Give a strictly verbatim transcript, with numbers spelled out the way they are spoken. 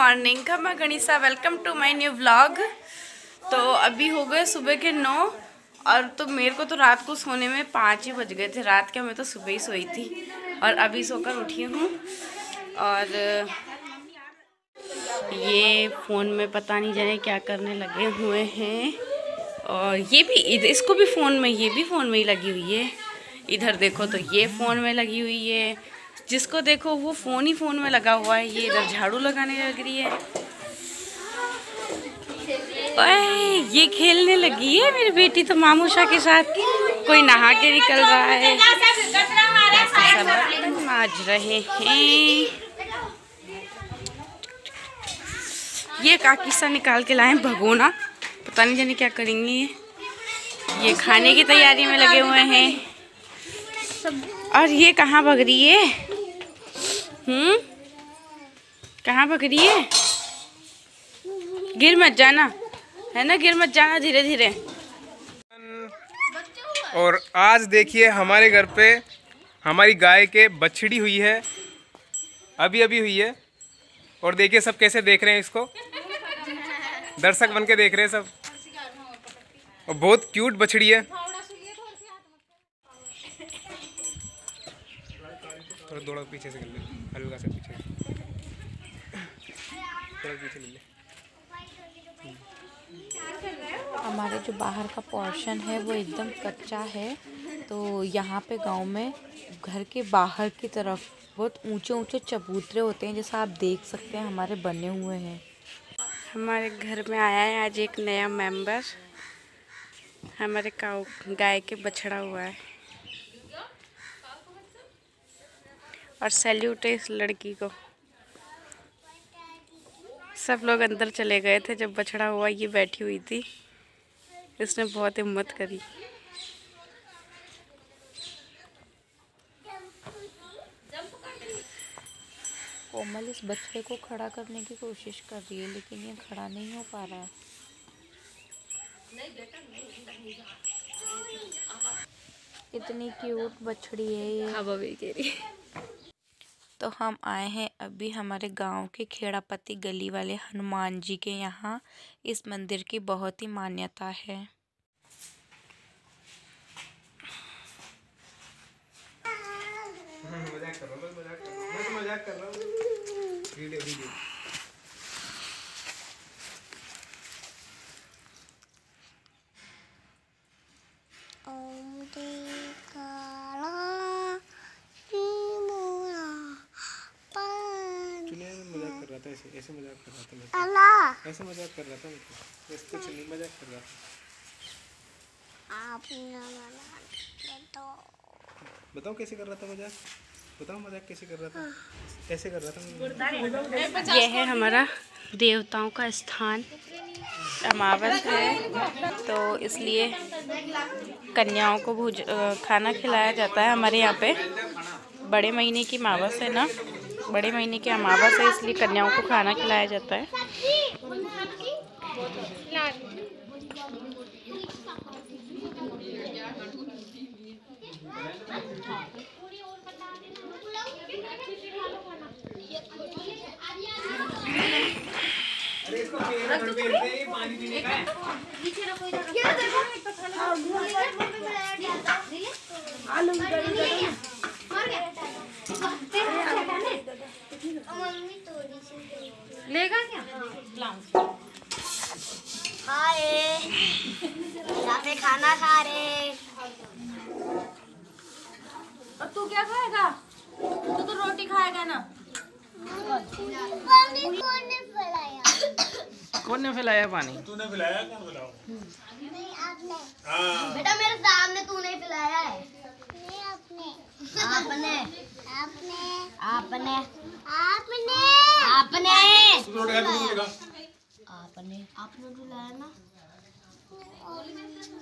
Morning का मैं Ganisa, welcome to my new vlog. तो अभी हो गए सुबह के नौ और तो मेरे को तो रात को सोने में पाँच ही बज गए थे। रात के मैं तो सुबह ही सोई थी और अभी सोकर उठी हूँ। और ये फ़ोन में पता नहीं जाने क्या करने लगे हुए हैं। और ये भी इसको भी फ़ोन में, ये भी फ़ोन में ही लगी हुई है। इधर देखो तो ये फ़ोन में लगी हुई है, जिसको देखो वो फ़ोन ही फ़ोन में लगा हुआ है। ये इधर झाड़ू लगाने लग रही है। ओए ये खेलने लगी है मेरी बेटी तो मामूशा के साथ। कोई नहा के निकल रहा है, सब बर्तन मांज रहे हैं। ये काकी सा निकाल के लाए भगोना, पता नहीं जाने क्या करेंगे। ये खाने की तैयारी में लगे हुए हैं। और ये कहाँ भग रही है? हम्म कहाँ भग रही है? गिर मत जाना, है ना, गिर मत जाना, धीरे धीरे। और आज देखिए हमारे घर पे हमारी गाय के बछड़ी हुई है, अभी अभी हुई है। और देखिए सब कैसे देख रहे हैं इसको, दर्शक बन के देख रहे हैं सब। और बहुत क्यूट बछड़ी है। थोड़ा थोड़ा पीछे से कर ले, हल्का सा पीछे, थोड़ा पीछे ले ले। हमारे जो बाहर का पोर्शन है वो एकदम कच्चा है। तो यहाँ पे गांव में घर के बाहर की तरफ बहुत ऊंचे ऊंचे चबूतरे होते हैं, जैसा आप देख सकते हैं हमारे बने हुए हैं। हमारे घर में आया है आज एक नया मेंबर। हमारे काऊ गाय के बछड़ा हुआ है और सैल्यूट है इस लड़की को। सब लोग अंदर चले गए थे जब बछड़ा हुआ, ये बैठी हुई थी। इसने बहुत हिम्मत करी। कोमल इस बछड़े को खड़ा करने की कोशिश कर रही है, लेकिन ये खड़ा नहीं हो पा रहा है। इतनी क्यूट बछड़ी है ये। हवा भी कह रही। तो हम आए हैं अभी हमारे गांव के खेड़ापति गली वाले हनुमान जी के यहाँ। इस मंदिर की बहुत ही मान्यता है। मजाक कर रहा हूँ, मजाक कर रहा हूँ, मैं तो मजाक कर रहा हूँ। वीडियो वीडियो मजाक कर रहा था, ऐसे ऐसे मजाक कर रहा था मैं, ऐसे मजाक कर रहा था मैं, ऐसे कुछ नहीं मजाक कर रहा था। बताओ कैसे कर रहा था मजाक, बताओ मजाक कैसे कर रहा था? ऐसे कर रहा था। यह है हमारा देवताओं का स्थान। अमावस है तो इसलिए कन्याओं को भोज खाना खिलाया जाता है हमारे यहाँ पे। बड़े महीने की अमावस है ना, बड़े महीने की अमावस है, इसलिए कन्याओं को खाना खिलाया जाता है। लेगा क्या? हाय, यहाँ पे खाना खा रहे। और तू क्या खाएगा? तू तो रोटी खाएगा ना। पानी कौन ने पिलाया? कौन ने फैलाया पानी? तूने पिलाया, कौन पिलाओ? नहीं आपने। हाँ। बेटा मेरे सामने तूने पिलाया है। नहीं आपने। आपने। आपने। आपने। आपने। आपने। तू रोटी खा, तू रोटी खा। आपने। आपने पिलाया ना।